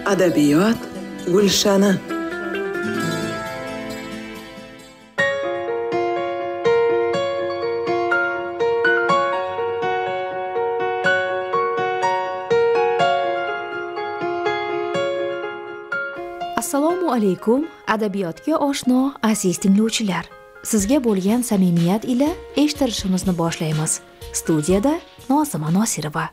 Adabiyot gulshani. Assalomu alaykum, adabiyotga oshno aziz tinglovchilar. Sizga bo'lgan samimiyat ila eshittirishimizni boshlaymiz. Studiyada Nozima Nosirova.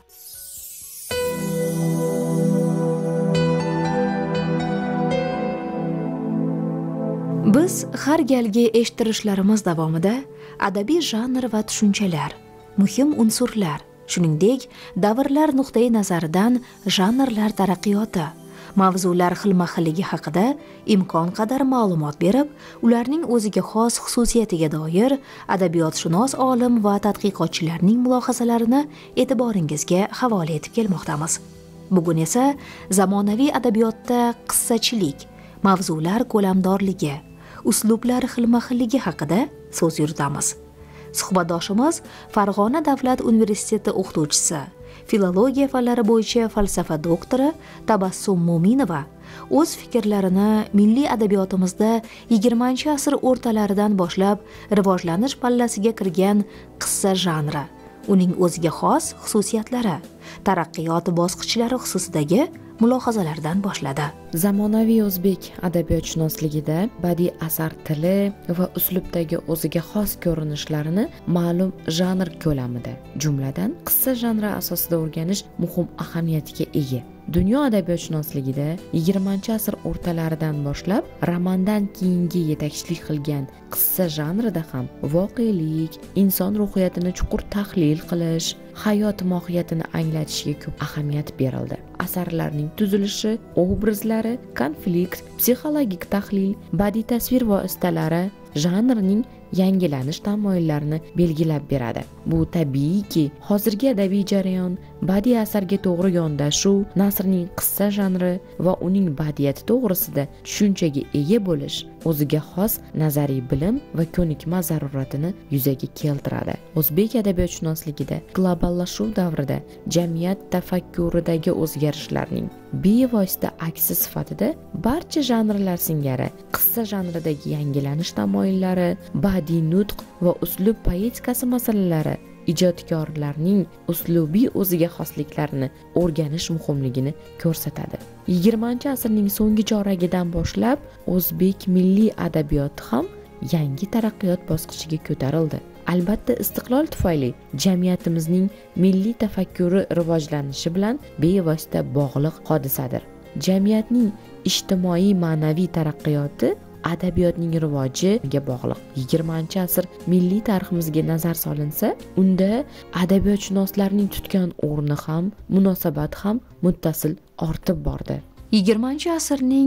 Biz har galgi eshittirishlarimiz davomida adabiy janr va tushunchalar, muhim unsurlar, shuningdek, davrlar nuqtai nazaridan janrlar taraqqiyoti, mavzular xilma-xilligi haqida imkon qadar ma'lumot berib, ularning o'ziga xos xususiyatiga doir adabiyotshunos olim va tadqiqotchilarning mulohazalarini e'tiboringizga havola etib kelmoqdamiz. Bugun esa zamonaviy adabiyotda qissachilik, mavzular ko'lamdorligi, uslublar xilma-xilligi haqida so'z yuritamiz. Suhbatdoshimiz Farg'ona davlat universiteti o'qituvchisi, filologiya fanlari bo'yicha falsafa doktori Tabassum Mo'minova o'z fikrlarini milliy adabiyotimizda 20-asr o'rtalaridan boshlab rivojlanish pallasiga kirgan qissa janri, uning o'ziga xos xususiyatlari, taraqqiyot bosqichlari xususidagi mulohazalardan boshladi. Zamonaviy o'zbek adabiyotshunosligida badiiy asar tili va uslubdagi o'ziga xos ko'rinishlarini ma'lum janr ko'lamida, jumladan qissa janri asosida o'rganish muhim ahamiyatga ega. Dunyo adabiyotshunosligida 20-asr o'rtalaridan boshlab romandan keyingi yetakchilik qilgan qissa janrida ham voqelik, inson ruhiyatini chuqur tahlil qilish, hayot mohiyatini anglatishga ko'p ahamiyat berildi. Asarlarning tuzilishi, obrazlari, konflikt, psixologik tahlil, badiiy tasvir vositalari janrning yangilanish tamoyillarini belgilab beradi. Bu tabiiyki, hozirgi adabiy jarayon, badiiy asarga to'g'ri yondashuv, nasrning qissa janri va uning badiiyati to'g'risida tushunchaga ega bo'lish, o'ziga xos nazariy bilim va ko'nikma zaruratini yuzaga keltiradi. O'zbek adabiyotshunosligida globallashuv davrida jamiyat tafakkuridagi o'zgarishlarning bevosita aksi sifatida barcha janrlar singari qissa janridagi yangilanish tamoyillari, badiiy nutq va uslub poetikasi masalalari ijodkorlarning uslubiy o'ziga xosliklarini o'rganish muhimligini ko'rsatadi. 20-asrning so'nggi choragidan boshlab o'zbek milliy adabiyoti ham yangi taraqqiyot bosqichiga ko'tarildi. Albatta, istiqlol tufayli jamiyatimizning milliy tafakkuri rivojlanishi bilan bevosita bog'liq hodisadir. Jamiyatning ijtimoiy ma'naviy taraqqiyoti adabiyotning rivojiga bog'liq. 20-asr milliy tariximizga nazar solinsa, unda adabiyotshunoslarning tutgan o'rni ham, munosabati ham muttasil ortib bordi. 20-asrning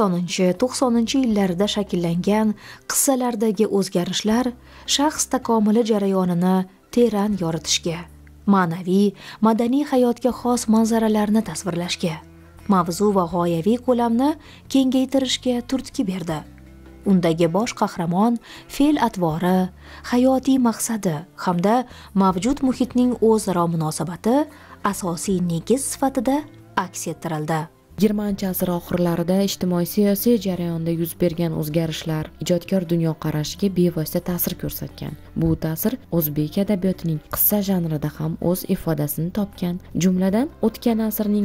80-90-yillarida shakllangan qissalardagi o'zgarishlar shaxs takomili jarayonini teran yoritishga, ma'naviy, madaniy hayotga xos manzaralarni tasvirlashga, mavzu va g'oyaviy ko'lamni kengaytirishga turtki berdi. Undagi bosh qahramon fe'l-atvori, hayotiy maqsadi hamda mavjud muhitning o'zaro munosabati asosiy negiz sifatida aks ettirildi. 20-asr oxirlarida ijtimoiy-siyosiy jarayonda yuz bergan o'zgarishlar ijodkor dunyoqarashiga bevosita ta'sir ko'rsatgan. Bu ta'sir o'zbek adabiyotining qissa janrida ham o'z ifodasini topgan. Jumladan, o'tgan asrning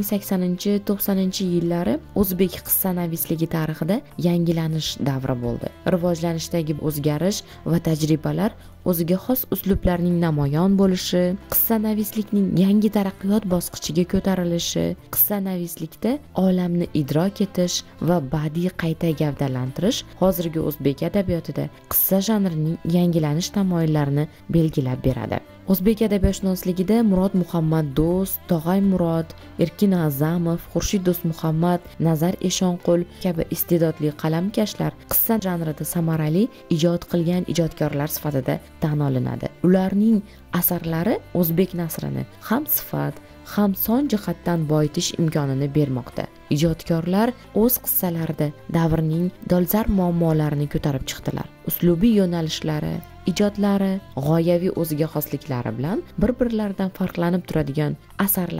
80-90-yillari o'zbek qissanavisligi tarixida yangilanish davri bo'ldi. Rivojlanishdagi o'zgarish va tajribalar o'ziga xos uslublarning namoyon bo'lishi, qissanavislikning yangi taraqqiyot bosqichiga ko'tarilishi, qissanavislikda olamni idrok etish va badiiy qayta gavdalantirish hozirgi o'zbek adabiyotida qissa janrining yangilanish tamoyillarini belgilab beradi. O'zbek adabiyotshunosligida Murod Muhammad Do'st, Tog'ay Murod, Erkin A'zamov, Xurshid Do'stmuhammad, Nazar Eshonqul kabi iste'dodli qalamkashlar qissa janrida samarali ijod qilgan ijodkorlar sifatida tan olinadi. Ularning asarlari o'zbek nasrini ham sifat, ham son jihatdan boyitish imkonini bermoqda. Ijodkorlar o'z qissalarida davrning dolzarb muammolarini ko'tarib chiqdilar. Uslubiy yo'nalishlari, ijodlari, g'oyaviy o'ziga xosliklari bilan bir-birlaridan farqlanib turadigan asarlari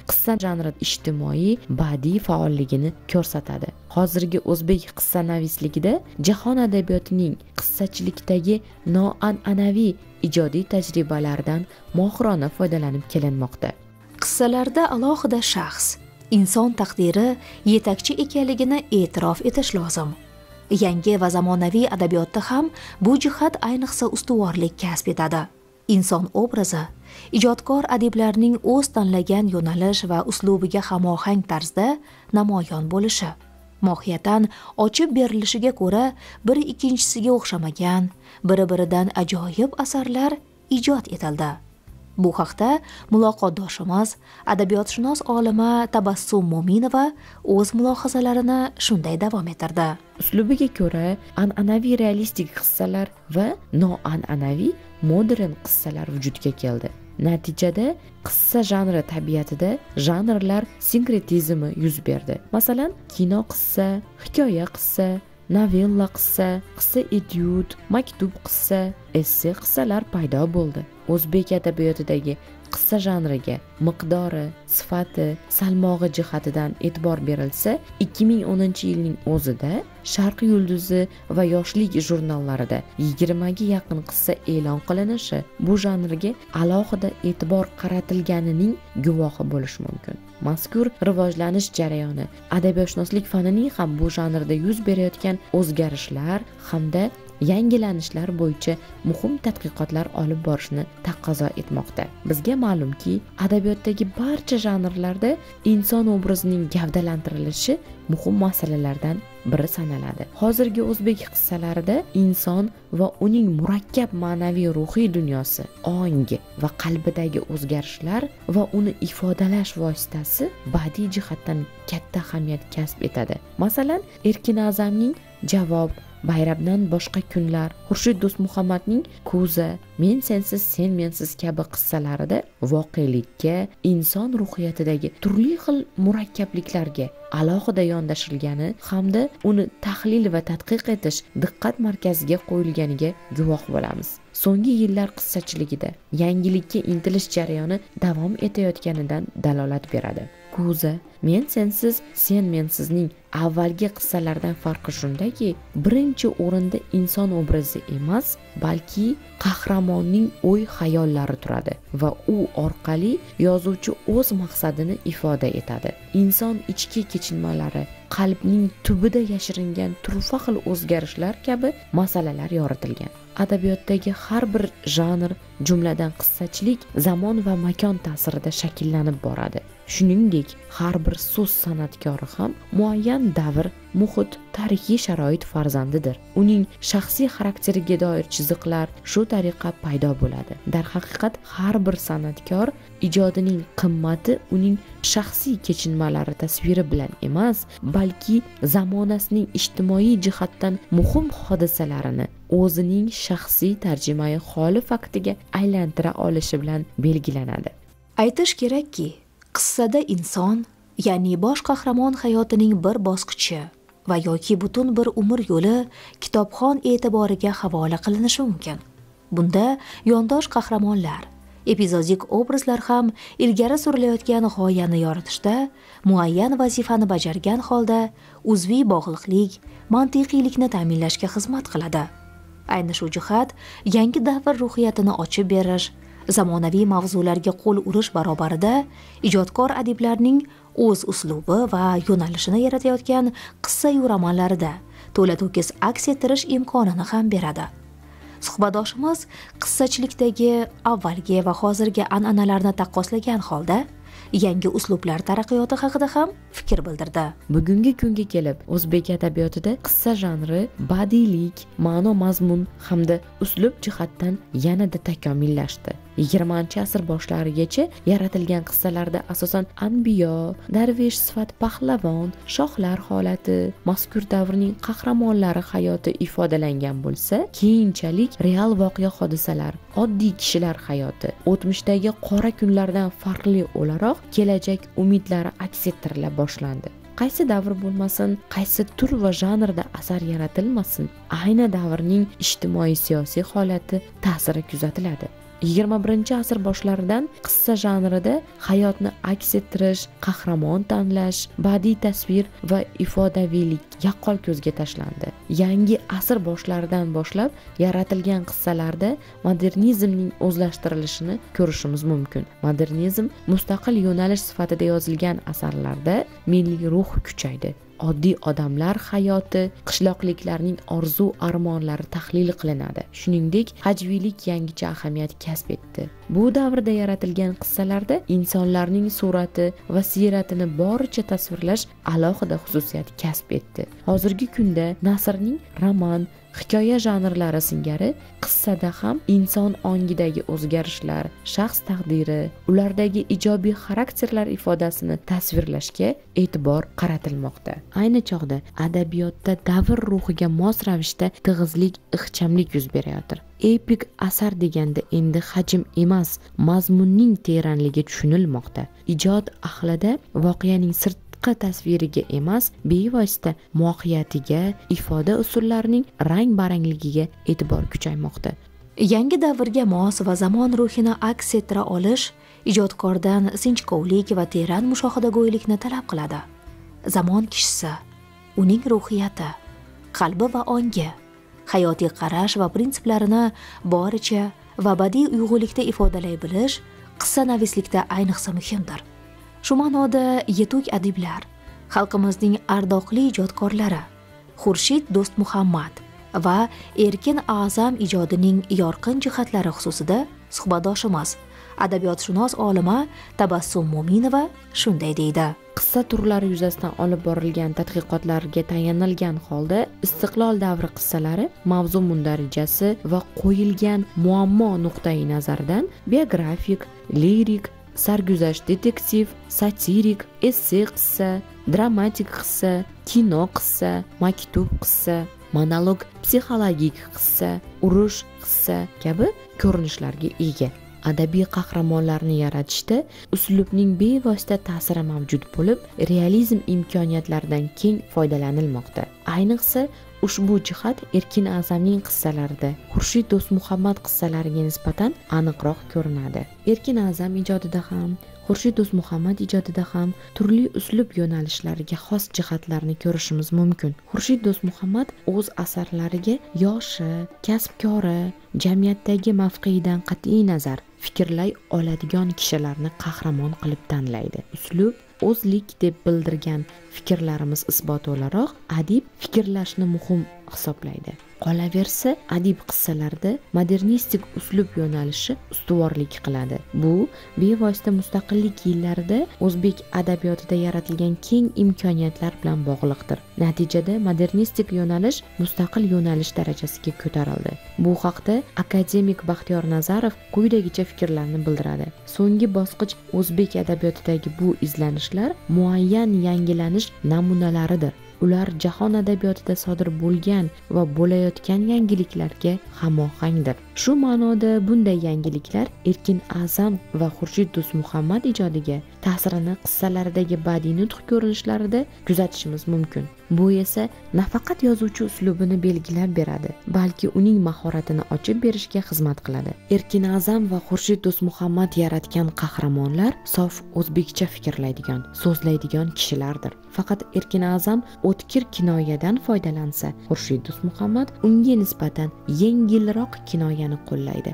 qissa janri ijtimoiy badiiy faolligini ko'rsatadi. Hozirgi o'zbek qissanavisligida jahon adabiyotining qissachilikdagi noan'anaviy ijodiy tajribalaridan mohirona foydalanib kelinmoqda. Qissalarda alohida shaxs, inson taqdiri yetakchi ekanligini e'tirof etish lozim. Yangi va zamonaviy adabiyotda ham bu jihat ayniqsa ustuvorlik kasb etadi. Inson obrazi ijodkor adiblarning o'z tanlagan yo'nalish va uslubiga hamohang tarzda namoyon bo'lishi, mohiyatan ochib berilishiga ko'ra biri ikkinchisiga o'xshamagan, biri-biridan ajoyib asarlar ijod etildi. Bu haqda muloqotdoshimiz adabiyotshunos olima Tabassum Mo'minova o'z mulohazalarini shunday davom ettirdi. Uslubiga ko'ra an'anaviy realistik qissalar va noan'anaviy modern qissalar vujudga keldi. Natijada qissa janri tabiatida janrlar sinkretizmi yuz berdi. Masalan, kino qissa, hikoya qissa, novella qissa, qissa etyud, maktub qissa, esse qissalar paydo bo'ldi. O'zbek adabiyotidagi qissa janriga miqdori, sifati, salmog'i jihatidan e'tibor berilsa, 2010-yilning o'zida Sharq yulduzi va yoshlik jurnallarida 20 ga yaqin qissa e'lon qilinishi bu janrga alohida e'tibor qaratilganining guvohi bo'lish mumkin. Mazkur rivojlanish jarayoni adabiyotshunoslik fanining ham bu janrda yuz berayotgan o'zgarishlar hamda yangilanishlar bo'yicha muhim tadqiqotlar olib borishni taqozo etmoqda. Bizga ma'lumki, adabiyotdagi barcha janrlarda inson obrazining gavdalantirilishi muhim masalalardan biri sanaladi. Hozirgi o'zbek qissalarida inson va uning murakkab ma'naviy ruhiy dunyosi, ong va qalbidagi o'zgarishlar va uni ifodalash vositasi badiiy jihatdan katta ahamiyat kasb etadi. Masalan, Erkin A'zamning Javob, Bayramdan boshqa kunlar, Xurshid Do'stmuhammadning Ko'za, Men sensiz sen mensiz kabi qissalarida voqelikka, inson ruhiyatidagi turli xil murakkabliklarga alohida yondashilgani hamda uni tahlil va tadqiq etish diqqat markaziga qo'yilganiga guvoh bo'lamiz. So'nggi yillar qissachiligida yangilikka intilish jarayoni davom etayotganidan dalolat beradi. Ko'za, Men sensiz sen mensizning avvalgi qissalardan farqi shundaki, birinchi o'rinda inson obrazi emas, balki qahramonning o'y-xayollari turadi va u orqali yozuvchi o'z maqsadini ifoda etadi. Inson ichki kechinmalari, qalbning tubida yashiringan turfa xil o'zgarishlar kabi masalalar yoritilgan. Adabiyotdagi har bir janr, jumladan qissachilik, zamon va makon ta'sirida shakllanib boradi. Shuningdek, har bir so'z san'atkori ham muayyan davr, muhit, tarixiy sharoit farzandidir. Uning shaxsiy xarakteriga doir chiziqlar shu tariqa paydo bo'ladi. Darhaqiqat, har bir san'atkor ijodining qimmati uning shaxsiy kechinmalari tasviri bilan emas, balki zamonasining ijtimoiy jihatdan muhim hodisalarini o'zining shaxsiy tarjimai holi faktiga aylantira olishi bilan belgilanadi. Aytish kerakki, qissada inson, ya'ni bosh qahramon hayotining bir bosqichi va yoki butun bir umr yo'li kitobxon e'tiboriga havola qilinishi mumkin. Bunda yondosh qahramonlar, epizodik obrazlar ham ilgari surilayotgan g'oyani yoritishda muayyan vazifani bajargan holda uzviy bog'liqlik, mantiqiylikni ta'minlashga xizmat qiladi. Ayni shu jihat yangi davr ruhiyatini ochib berish, zamonaviy mavzularga qo'l urish barobarida ijodkor adiblarning o'z uslubi va yo'nalishini yaratayotgan qissa-yu romanlarida to'la-to'kis aks ettirish imkonini ham beradi. Suhbatdoshimiz qissachilikdagi avvalgi va hozirgi an'analarni taqqoslagan holda yangi uslublar taraqqiyoti haqida ham fikr bildirdi. Bugungi kunga kelib, o'zbek adabiyotida qissa janri badiiylik, ma'no mazmun hamda uslub jihatdan yanada takomillashdi. 20-asr boshlarigacha yaratilgan qissalarda asosan anbiyo, darvesh sifat pahlavon, shohlar holati, mazkur davrning qahramonlari hayoti ifodalangan bo'lsa, keyinchalik real voqea hodisalar, oddiy kishilar hayoti, o'tmishdagi qora kunlardan farqli o'laroq kelajak umidlari aks ettirila boshlandi. Qaysi davr bo'lmasin, qaysi tur va janrda asar yaratilmasin, ayni davrning ijtimoiy siyosiy holati ta'siri kuzatiladi. 21-asr boshlaridan qissa janrida hayotni aks ettirish, qahramon tanlash, badiiy tasvir va ifodaviylik yaqqol ko'zga tashlandi. Yangi asr boshlaridan boshlab yaratilgan qissalarda modernizmning o'zlashtirilishini ko'rishimiz mumkin. Modernizm mustaqil yo'nalish sifatida yozilgan asarlarda milliy ruh kuchaydi. Oddiy odamlar hayoti, qishloqliklarning orzu-armonlari tahlil qilinadi. Shuningdek, hajviylik yangicha ahamiyat kasb etdi. Bu davrda yaratilgan qissalarda insonlarning surati va siyratini boricha tasvirlash alohida xususiyat kasb etdi. Hozirgi kunda nasrning roman, hikoya janrlari singari qissada ham inson ongidagi o'zgarishlar, shaxs taqdiri, ulardagi ijobiy xarakterlar ifodasini tasvirlashga e'tibor qaratilmoqda. Ayni chog'da adabiyotda davr ruhiga mos ravishda tig'izlik, ixchamlik yuz berayotir. Epik asar deganda endi hajm emas, mazmunning teranligi tushunilmoqda. Ijod ahlida voqeaning sirtqi tasviriga emas, bevosita mohiyatiga, ifoda usullarining rang-barangligiga e'tibor kuchaymoqda. Yangi davrga mos va zamon ruhini aks ettira olish ijodkordan sinchkovlik va teran mushohadago'ylikni talab qiladi. Zamon kishisi, uning ruhiyati, qalbi va ongi, hayotiy qarash va prinsiplarini boricha va badiiy uyg'unlikda ifodalay bilish qissanavislikda ayniqsa muhimdir. Shu ma'noda yetuk adiblar, xalqimizning ardoqli ijodkorlari Xurshid Do'stmuhammad va Erkin A'zam ijodining yorqin jihatlari xususida suhbatdoshimiz, adabiyotshunos olima Tabassum Mo'minova shunday deydi. Qissa turlari yuzasidan olib borilgan tadqiqotlarga tayanilgan holda istiqlol davri qissalari mavzu mundarijasi va qo'yilgan muammo nuqtai nazaridan biografik, lirik, sarguzasht detektiv, satirik, esse qissa, dramatik qissa, kino qissa, maktub qissa, monolog psixologik qissa, urush qissa kabi ko'rinishlarga ega. Adabiy qahramonlarni yaratishda uslubning bevosita ta'siri mavjud bo'lib, realizm imkoniyatlaridan keng foydalanilmoqda. Ayniqsa ushbu jihat Erkin A'zamning qissalarida Xurshid Do'stmuhammad qissalariga nisbatan aniqroq ko'rinadi. Erkin A'zam ijodida ham, Xurshid Do'stmuhammad ijodida ham turli uslub yo'nalishlariga xos jihatlarni ko'rishimiz mumkin. Xurshid Do'stmuhammad o'z asarlariga yoshi, kasbkori, jamiyatdagi mavqeidan qat'iy nazar fikrlay oladigan kishilarni qahramon qilib tanlaydi. Uslub o'zlik deb bildirgan fikrlarimiz isboti o'laroq adib fikrlashni muhim hisoblaydi. Qolaversa, adib qissalarida modernistik uslub yo'nalishi ustuvorlik qiladi. Bu bevosita mustaqillik yillarida o'zbek adabiyotida yaratilgan keng imkoniyatlar bilan bog'liqdir. Natijada modernistik yo'nalish mustaqil yo'nalish darajasiga ko'tarildi. Bu haqda akademik Baxtiyor Nazarov quyidagicha fikrlarni bildiradi. So'nggi bosqich o'zbek adabiyotidagi bu izlanishlar muayyan yangilanish namunalaridir. Ular jahon adabiyotida sodir bo'lgan va bo'layotgan yangiliklarga hamohangdir. Shu ma'noda bunday yangiliklar Erkin A'zam va Xurshid Do'stmuhammad ijodiga ta'sirini qissalaridagi badiiy nutq ko'rinishlarida kuzatishimiz mumkin. Bu esa nafaqat yozuvchi uslubini belgilab beradi, balki uning mahoratini ochib berishga xizmat qiladi. Erkin A'zam va Xurshid Do'stmuhammad yaratgan qahramonlar sof o'zbekcha fikrlaydigan, so'zlaydigan kishilardir. Faqat Erkin A'zam o'tkir kinoyadan foydalansa, Xurshid Do'stmuhammad unga nisbatan yengilroq kinoyani qo'llaydi.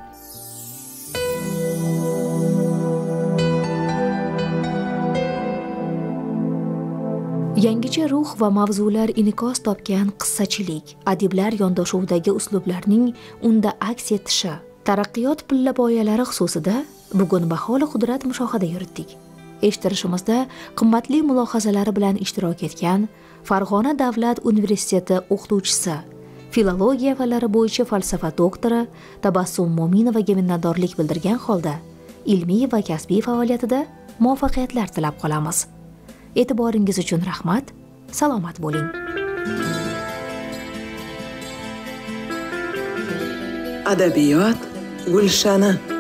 Yangicha ruh va mavzular inikos topgan qissachilik, adiblar yondashuvidagi uslublarning unda aks etishi, taraqqiyot pillapoyalari xususida bugun baholi qudrat mushohada yuritdik. Eshittirishimizda qimmatli mulohazalari bilan ishtirok etgan Farg'ona davlat universiteti o'qituvchisi, filologiya fanlari bo'yicha falsafa doktori Tabassum Mo'minovaga minnatdorlik bildirgan holda ilmiy va kasbiy faoliyatida muvaffaqiyatlar tilab qolamiz. E'tiboringiz uchun rahmat. Salomat bo'ling. Adabiyot gulshani.